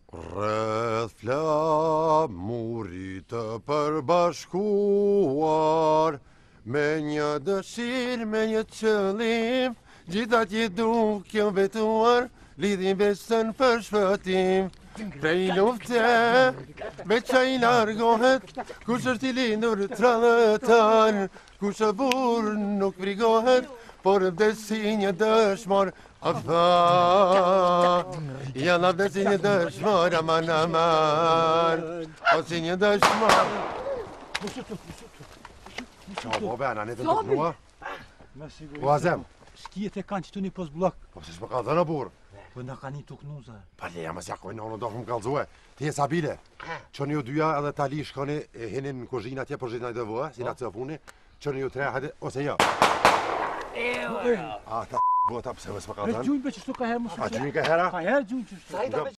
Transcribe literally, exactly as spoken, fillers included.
Rreth flamurit të përbashkuar, me një dëshirë, me një qëllim, gjitha që duke vetuar, lidhin besën për shpëtim. Prej lufte, me qaj largohet, kush është i lindur tradhëtar, kush e burë nuk frigohet, por vdesi një dëshmor, a tha, jalla vdesi një dëshmor, aman aman, o si një dëshmor. Qa bobe, anë anë e të të knua? O azem? Shkijet e kanë qëtu një pos blok. Po se s'me ka dhe në burë. Po në ka një të knuza. Pa leja më s'jakojnë, në do më kalzue. Ti e sabile, që një dyja edhe tali shkoni, hinin në kuzhinë atje, për zhinë a i dëvua, si në të funi, që një tre, hajde, ose ja. A, ta bota, pëse më s'me ka E dhenë? gjujnë be që shtu ka herë më shumë. A gjujnë ka hera? Ka herë gjujnë që shtu.